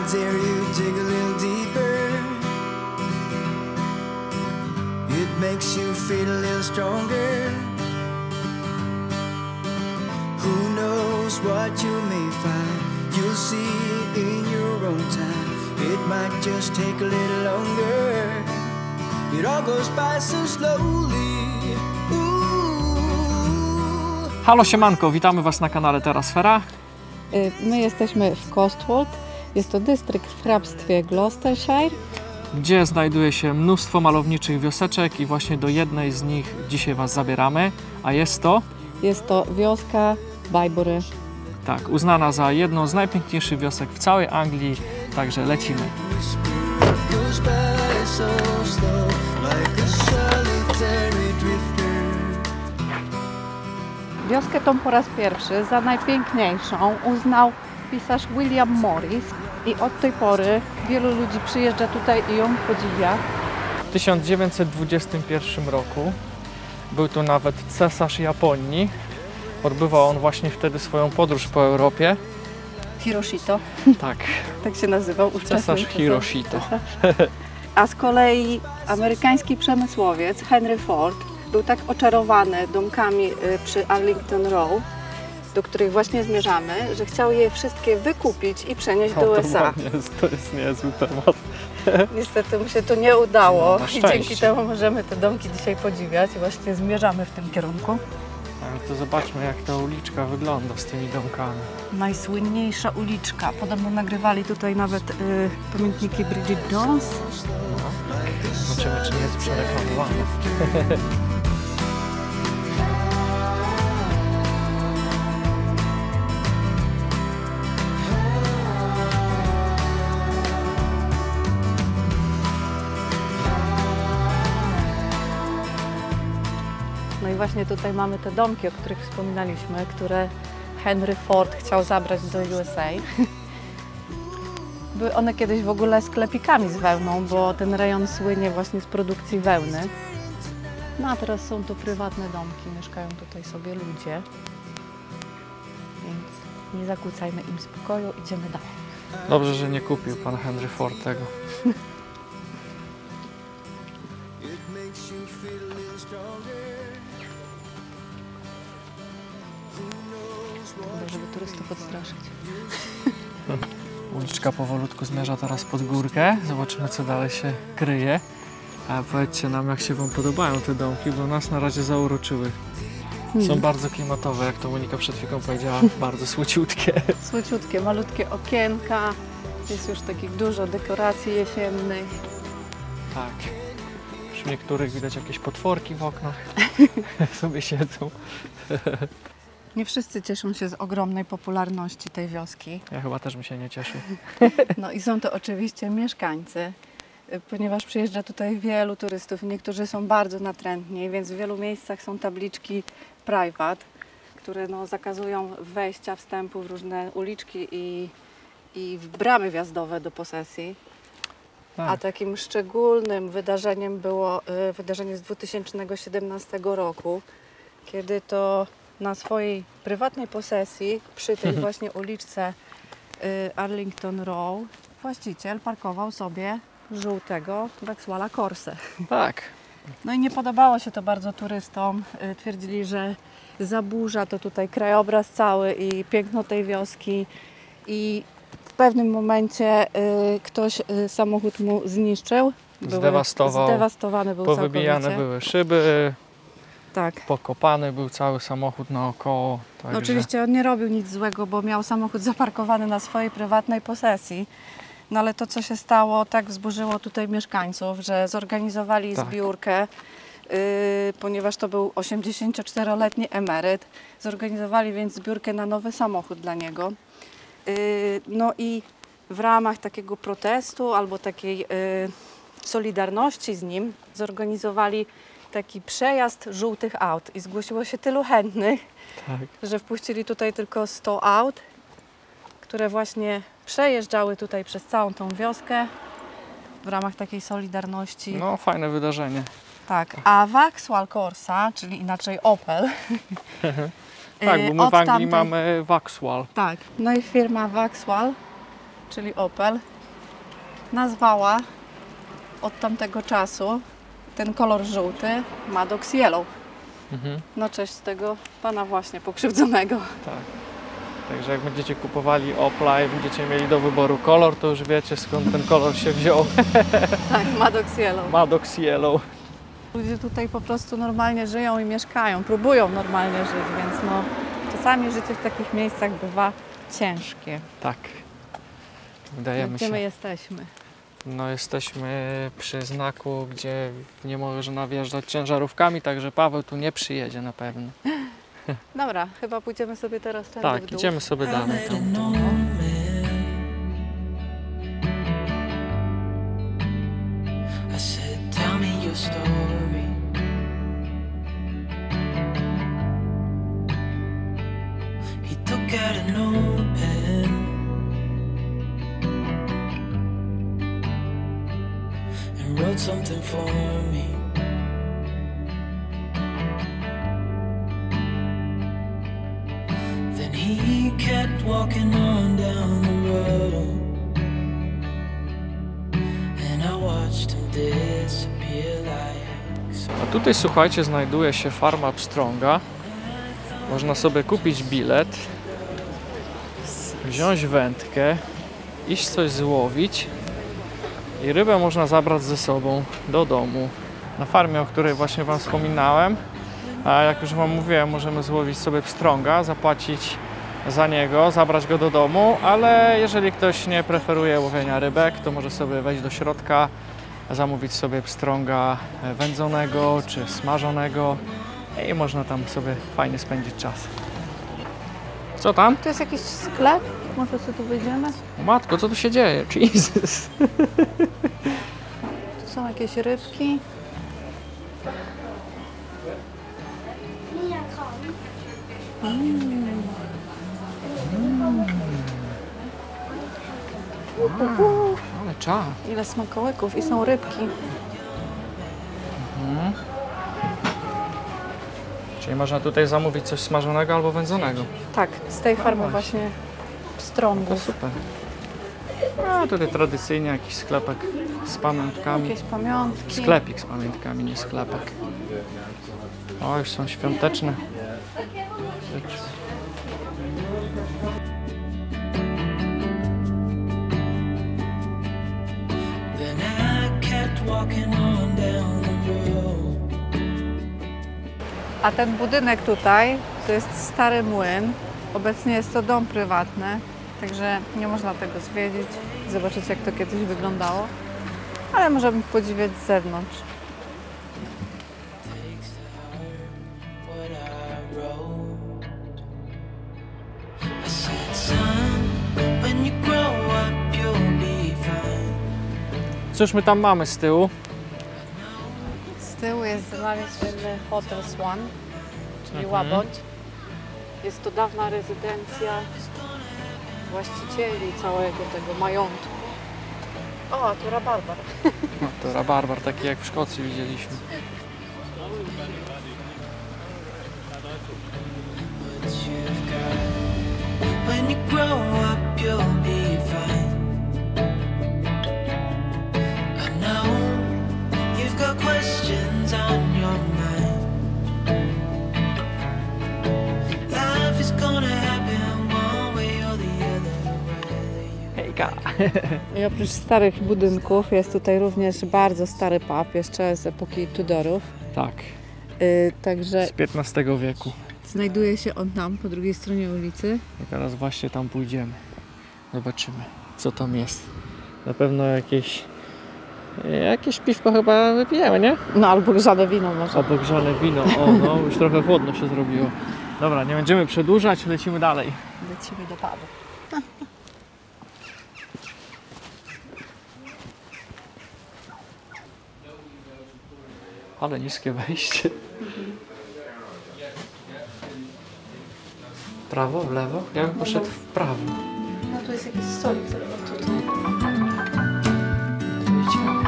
dare you dig a little deeper. It makes you feel a little stronger. Who knows what you may find? You'll see it in your own time. It might just take a little longer. It all goes by so slowly. Halo siemanko, witamy Was na kanale Terrasfera. My jesteśmy w Cotswold. Jest to dystrykt w hrabstwie Gloucestershire, Gdzie znajduje się mnóstwo malowniczych wioseczek i właśnie do jednej z nich dzisiaj Was zabieramy. A jest to? Jest to wioska Bybury. Tak, uznana za jedną z najpiękniejszych wiosek w całej Anglii, także lecimy. Wioskę tą po raz pierwszy za najpiękniejszą uznał pisarz William Morris i od tej pory wielu ludzi przyjeżdża tutaj i ją podziwia. W 1921 roku był tu nawet cesarz Japonii. Odbywał on właśnie wtedy swoją podróż po Europie. Hiroshito, Tak, tak się nazywał ówczesny cesarz Hiroshito. A z kolei amerykański przemysłowiec Henry Ford był tak oczarowany domkami przy Arlington Row, do których właśnie zmierzamy, że chciał je wszystkie wykupić i przenieść do USA. To jest niezły temat. Niestety mu się to nie udało Na i szczęście. dzięki temu możemy te domki dzisiaj podziwiać i właśnie zmierzamy w tym kierunku. Ale to zobaczmy, jak ta uliczka wygląda z tymi domkami. Najsłynniejsza uliczka. Podobno nagrywali tutaj nawet pamiętniki Bridget Jones. Zobaczymy, czy nie jest przereklamowana. No i właśnie tutaj mamy te domki, o których wspominaliśmy, które Henry Ford chciał zabrać do USA. Były one kiedyś w ogóle sklepikami z wełną, bo ten rejon słynie właśnie z produkcji wełny. No a teraz są to prywatne domki, mieszkają tutaj sobie ludzie, więc nie zakłócajmy im spokoju, idziemy dalej. Dobrze, że nie kupił pan Henry Ford tego. Chyba, żeby turystów odstraszyć. Uliczka powolutku zmierza teraz pod górkę. Zobaczymy, co dalej się kryje. A powiedzcie nam, jak się Wam podobają te domki, bo nas na razie zauroczyły. Są bardzo klimatowe, jak to Monika przed chwilą powiedziała, bardzo słociutkie. Słociutkie, malutkie okienka, jest już takich dużo dekoracji jesiennych. Tak. Przy niektórych widać jakieś potworki w oknach, jak sobie siedzą. Nie wszyscy cieszą się z ogromnej popularności tej wioski. Ja chyba też bym się nie cieszył. No i są to oczywiście mieszkańcy, ponieważ przyjeżdża tutaj wielu turystów i niektórzy są bardzo natrętni, więc w wielu miejscach są tabliczki private, które no, zakazują wejścia, wstępu w różne uliczki i w bramy wjazdowe do posesji. Tak. A takim szczególnym wydarzeniem było wydarzenie z 2017 roku, kiedy to na swojej prywatnej posesji, przy tej właśnie uliczce Arlington Row, właściciel parkował sobie żółtego Vauxhalla Corsę. Tak. No i nie podobało się to bardzo turystom. Twierdzili, że zaburza to tutaj krajobraz cały i piękno tej wioski. I w pewnym momencie ktoś samochód mu zniszczył. Zdewastowany był Powybijane całkowicie. były szyby, Tak. pokopany był cały samochód naokoło. Także... No oczywiście on nie robił nic złego, bo miał samochód zaparkowany na swojej prywatnej posesji. No ale to, co się stało, tak wzburzyło tutaj mieszkańców, że zorganizowali zbiórkę, ponieważ to był 84-letni emeryt. Zorganizowali więc zbiórkę na nowy samochód dla niego. No i w ramach takiego protestu albo takiej solidarności z nim zorganizowali taki przejazd żółtych aut i zgłosiło się tylu chętnych, Tak. że wpuścili tutaj tylko 100 aut, które właśnie przejeżdżały tutaj przez całą tą wioskę w ramach takiej solidarności. No, fajne wydarzenie. Tak, a Vauxhall Corsa, czyli inaczej Opel. Tak, bo my w Anglii mamy Vauxhall. Tak, no i firma Vauxhall, czyli Opel, nazwała od tamtego czasu ten kolor żółty Maddox Yellow. Na cześć tego pana właśnie pokrzywdzonego. Tak. Także jak będziecie kupowali Opla i będziecie mieli do wyboru kolor, to już wiecie, skąd ten kolor się wziął. Tak, Maddox Yellow. Maddox Yellow. Ludzie tutaj po prostu normalnie żyją i mieszkają, próbują normalnie żyć, więc no czasami życie w takich miejscach bywa ciężkie. Tak. Wydajemy Gdzie się. my jesteśmy? No jesteśmy przy znaku, gdzie nie można wjeżdżać ciężarówkami, także Paweł tu nie przyjedzie na pewno. Dobra, chyba pójdziemy sobie teraz tędy w Tak, dół. idziemy sobie dalej tam. I said, tell me your story. He took out a notepad and wrote something for me. Then he kept walking on down the road. A tutaj, słuchajcie, znajduje się farma pstrąga. Można sobie kupić bilet, wziąć wędkę, iść coś złowić i rybę można zabrać ze sobą do domu. Na farmie, o której właśnie Wam wspominałem, a jak już Wam mówiłem, możemy złowić sobie pstrąga, zapłacić za niego, zabrać go do domu, ale jeżeli ktoś nie preferuje łowienia rybek, to może sobie wejść do środka, zamówić sobie pstrąga wędzonego czy smażonego i można tam sobie fajnie spędzić czas. Co tam? Tu jest jakiś sklep? Może sobie tu wyjdziemy? O matko, co tu się dzieje? Jesus! Tu są jakieś rybki. Ale czas. Ile smakołyków i są rybki. Czyli można tutaj zamówić coś smażonego albo wędzonego. Tak, z tej farmy właśnie To pstrągów. super. A tutaj tradycyjnie jakiś sklepek z pamiątkami. Jakieś pamiątki. Sklepik z pamiątkami, nie sklepek. O, już są świąteczne rzeczy. Then I kept walking on down the road. A ten budynek tutaj to jest stary młyn. Obecnie jest to dom prywatny, także nie można tego zwiedzić, zobaczyć jak to kiedyś wyglądało, ale możemy podziwiać z zewnątrz. What I wrote. I said, son, when you grow up, you'll be fine. Cóż my tam mamy z tyłu? Z tyłu jest znaleziony Hotel Swan, czyli Łabądź. Jest to dawna rezydencja właścicieli całego tego majątku. O, a tu rabarbar. No, to rabarbar, taki jak w Szkocji widzieliśmy. What you've got. When you grow up, you'll be fine. I know you've got questions on your mind. Life is gonna happen one way or the other. Hejka! I oprócz starych budynków jest tutaj również bardzo stary pub, jeszcze z epoki Tudorów. Tak, Także z XV wieku. znajduje się on tam, po drugiej stronie ulicy. I teraz właśnie tam pójdziemy. Zobaczymy, co tam jest. Na pewno jakieś piwko chyba wypijemy, nie? No albo grzane wino może. Albo grzane wino. O, no, już trochę chłodno się zrobiło. Dobra, nie będziemy przedłużać, lecimy dalej. Lecimy do pubu. Ale niskie wejście. Prawo, w lewo? Ja bym poszedł w prawo. No tu jest jakiś stolik, tutaj. Tu idziemy.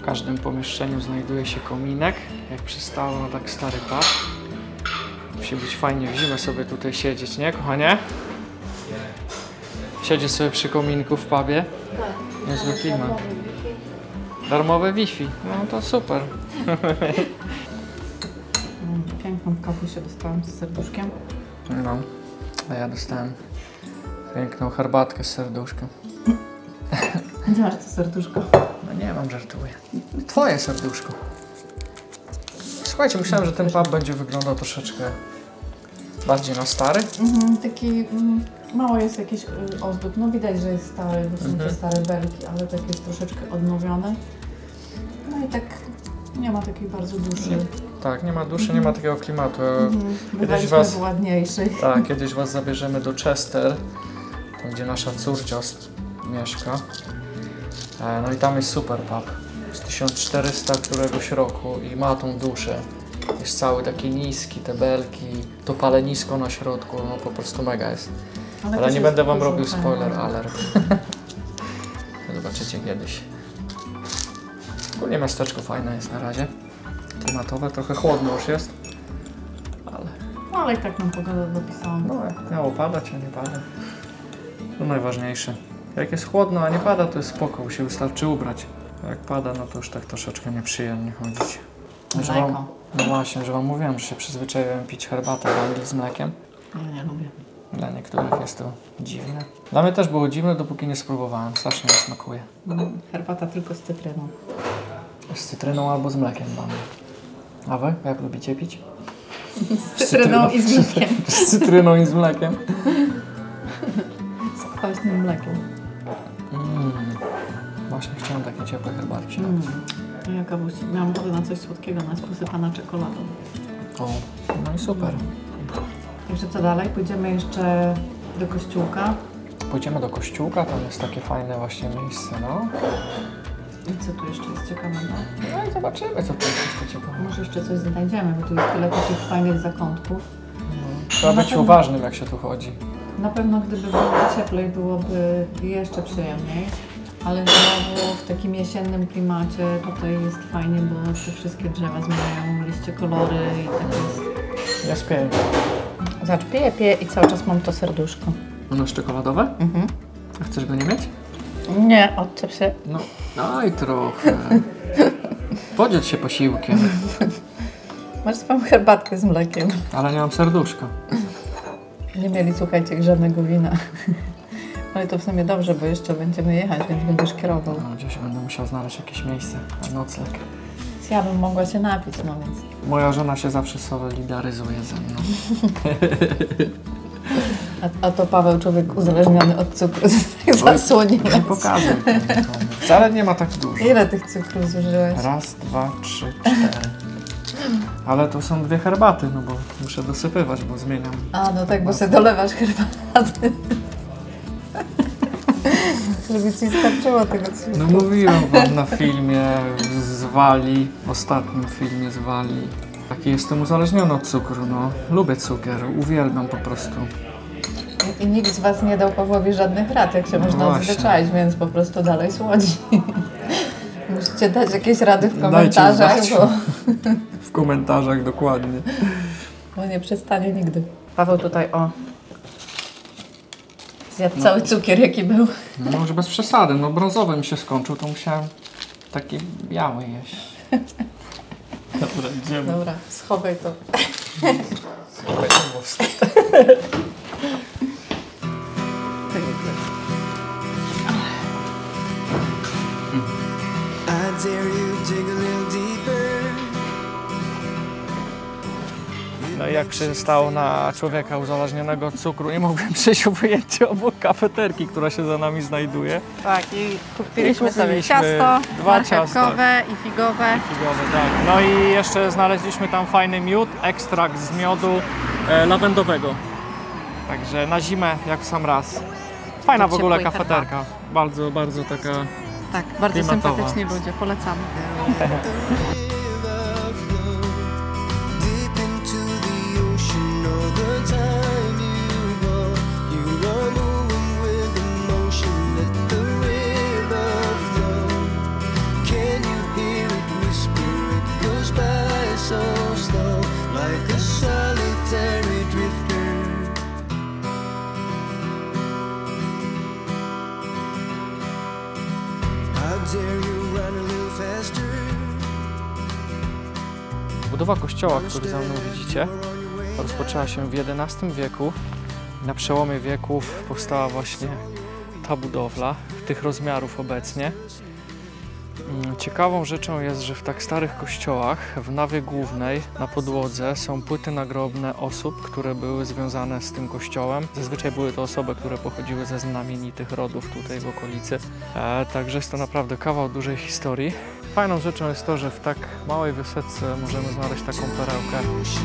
W każdym pomieszczeniu znajduje się kominek, jak przystało na tak stary pub. Musi być fajnie w zimę sobie tutaj siedzieć, nie kochanie? Siedzieć sobie przy kominku w pubie. Tak. Niezły klimat. Darmowe Wi-Fi, no to super. Piękną kawusię dostałam z serduszkiem. No, a ja dostałem piękną herbatkę z serduszkiem. Gdzie masz to serduszko? No nie mam, żartuję. Twoje serduszko. Słuchajcie, myślałem, że ten pub będzie wyglądał troszeczkę bardziej na stary. Taki mało jest jakiś ozdób. No widać, że jest stary, bo są te stare belki, ale tak jest troszeczkę odnowione. No i tak nie ma takiej bardzo duszy. Tak, nie ma duszy, nie ma takiego klimatu. Kiedyś was ładniejszych. Tak, kiedyś was zabierzemy do Chester, tam gdzie nasza córcia mieszka. No i tam jest super pub. Z 1400 któregoś roku i ma tą duszę. Jest cały taki niski, te belki, to palenisko na środku, no po prostu mega jest. Ale nie będę wam robił spoiler alert. Zobaczycie kiedyś. Ogólnie miasteczko fajne jest na razie. Klimatowe, trochę chłodno już jest. Ale i tak nam pogoda dopisała. No jak miało padać, a nie pada. To najważniejsze. Jak jest chłodno, a nie pada, to jest spoko, się wystarczy ubrać. A jak pada, no to już tak troszeczkę nieprzyjemnie chodzić. No właśnie, że wam mówiłem, że się przyzwyczaiłem pić herbatę w Anglii z mlekiem. Ja nie lubię. Dla niektórych jest to dziwne. Dla mnie też było dziwne, dopóki nie spróbowałem. Strasznie mi smakuje. Herbata tylko z cytryną. Z cytryną albo z mlekiem dla mnie. A wy? Jak lubicie pić? Z cytryną i z mlekiem. Z cytryną i z mlekiem. Z kwaśnym mlekiem. Właśnie chciałem takie ciepłe herbatki. Ja kawusi. Miałam ochotę na coś słodkiego, na posypana czekoladą. O, no i super. Jeszcze co dalej? Pójdziemy jeszcze do kościółka. Pójdziemy do kościółka, tam jest takie fajne właśnie miejsce, no. I co tu jeszcze jest ciekawego? No i zobaczymy, co tu jest jeszcze ciekawego. Może jeszcze coś znajdziemy, bo tu jest tyle takich fajnych zakątków. Trzeba być uważnym, jak się tu chodzi. Na pewno gdyby było cieplej, byłoby jeszcze przyjemniej. Ale znowu w takim jesiennym klimacie tutaj jest fajnie, bo te wszystkie drzewa zmieniają liście, kolory i tak jest. Jest pięknie. Zobacz, piję i cały czas mam to serduszko. Ono jest czekoladowe? A chcesz go nie mieć? Nie, odczep się. No, daj trochę. Podziel się posiłkiem. Masz swoją herbatkę z mlekiem. Ale nie mam serduszka. Nie mieli, słuchajcie, żadnego wina. Ale to w sumie dobrze, bo jeszcze będziemy jechać, więc będziesz kierował. No, gdzieś będę musiał znaleźć jakieś miejsce na nocleg. Ja bym mogła się napić, no więc. Moja żona się zawsze solidaryzuje ze mną. A to Paweł, człowiek uzależniony od cukru, zasłonił. Nie pokazuj tego. Wcale nie ma tak dużo. Ile tych cukrów zużyłeś? Raz, 2, 3, 4. Ale to są 2 herbaty, no bo muszę dosypywać, bo zmieniam. A, no tak, bo sobie dolewasz herbaty. Żeby ci starczyło tego cukru. No mówiłem wam na filmie z Walii, ostatnim filmie z Walii. Taki jestem uzależniony od cukru, no. Lubię cukier, uwielbiam po prostu. I nikt z was nie dał Pawłowi żadnych rad, jak się można odzwyczaić, więc po prostu dalej słodzi. Musicie dać jakieś rady w komentarzach, W komentarzach, dokładnie. Bo nie przestanie nigdy. Paweł tutaj, zjadł cały cukier, jaki był. No już bez przesady, no brązowy mi się skończył, to musiałem taki biały jeść. Dobra, idziemy. Dobra, schowaj to. Schowaj to, bo wstyd. I dare you dig a little deeper. No i jak przystało na człowieka uzależnionego od cukru, nie mogłem przejść obojętnie obok kafeterki, która się za nami znajduje. Tak, i kupiliśmy sobie ciasto, 2 ciasta. i figowe. Tak. No i jeszcze znaleźliśmy tam fajny miód, ekstrakt z miodu lawendowego. Także na zimę jak w sam raz. Fajna w ogóle kafeterka. Bardzo, bardzo taka Tak, bardzo klimatowa. sympatyczni ludzie, polecamy. Can you hear there you run a little faster. Budowa kościoła, który za mną widzicie, rozpoczęła się w XI wieku. Na przełomie wieków powstała właśnie ta budowla, tych rozmiarów obecnie. Ciekawą rzeczą jest, że w tak starych kościołach w nawie głównej na podłodze są płyty nagrobne osób, które były związane z tym kościołem. Zazwyczaj były to osoby, które pochodziły ze znamienitych rodów tutaj w okolicy. Także jest to naprawdę kawał dużej historii. Fajną rzeczą jest to, że w tak małej wysepce możemy znaleźć taką perełkę.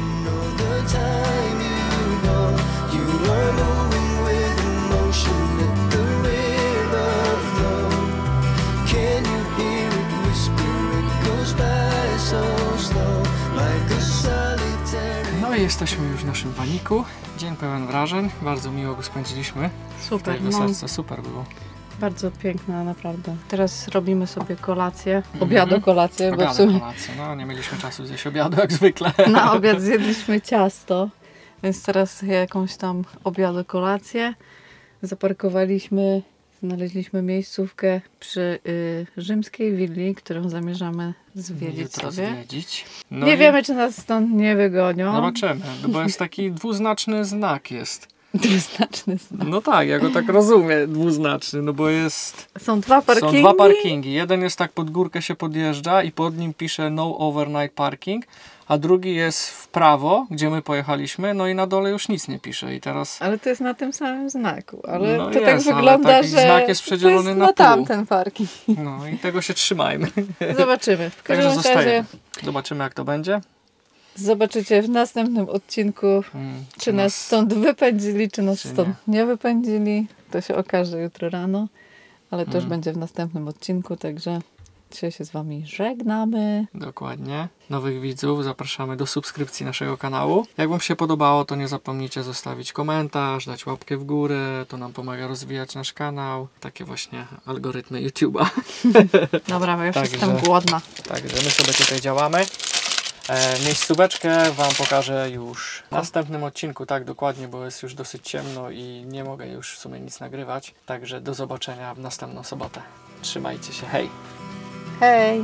No i jesteśmy już w naszym waniku. Dzień pełen wrażeń. Bardzo miło go spędziliśmy. Super, W tej wysepce super było. bardzo piękna, naprawdę. Teraz robimy sobie kolację, obiado-kolację, bo w sumie Kolację. No, nie mieliśmy czasu zjeść obiadu jak zwykle. na obiad zjedliśmy ciasto, więc teraz jakąś tam obiado-kolację. Zaparkowaliśmy, znaleźliśmy miejscówkę przy rzymskiej willi, którą zamierzamy zwiedzić Jutro sobie. zwiedzić. No Nie i wiemy, czy nas stąd nie wygonią. Zobaczymy, bo jest taki dwuznaczny znak jest. Dwuznaczny znak. No tak, ja go tak rozumiem, dwuznaczny, no bo jest... Są dwa parkingi. Są dwa parkingi. Jeden jest tak, pod górkę się podjeżdża i pod nim pisze no overnight parking, a drugi jest w prawo, gdzie my pojechaliśmy, no i na dole już nic nie pisze i teraz... Ale to jest na tym samym znaku. Ale No to jest, tak ale wygląda, taki że znak jest przedzielony to jest na na pół. tamten parking. No i tego się trzymajmy. Zobaczymy. W Także każdym razie zostajemy. Zobaczymy jak to będzie. zobaczycie w następnym odcinku, czy nas stąd wypędzili, czy nas czy stąd nie wypędzili. To się okaże jutro rano, ale to już będzie w następnym odcinku, także dzisiaj się z wami żegnamy. Dokładnie. Nowych widzów zapraszamy do subskrypcji naszego kanału. Jak wam się podobało, to nie zapomnijcie zostawić komentarz, dać łapkę w górę. To nam pomaga rozwijać nasz kanał. Takie właśnie algorytmy YouTube'a. Dobra, bo już Także- jestem głodna. Także my sobie tutaj działamy. Miejscóweczkę wam pokażę już w następnym odcinku, tak dokładnie, bo jest już dosyć ciemno i nie mogę już w sumie nic nagrywać. Także do zobaczenia w następną sobotę. Trzymajcie się, hej! Hej!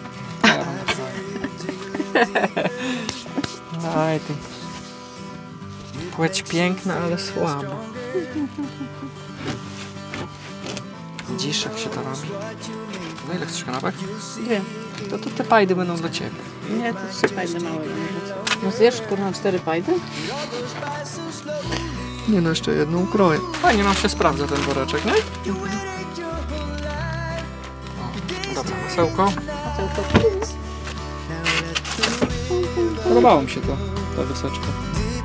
Daj ty. Płeć piękna, ale słaba. Widzisz, jak się to robi? No ile chcesz kanapek? Nie, To te pajdy będą dla ciebie. nie, to 3 pajdy małe. No zjesz kurwa 4 pajdy? Nie no, jeszcze jedną ukroję. Fajnie nam się sprawdza ten woreczek, nie? O, dobra, masełko. Podobało mi się to, ta wyseczka.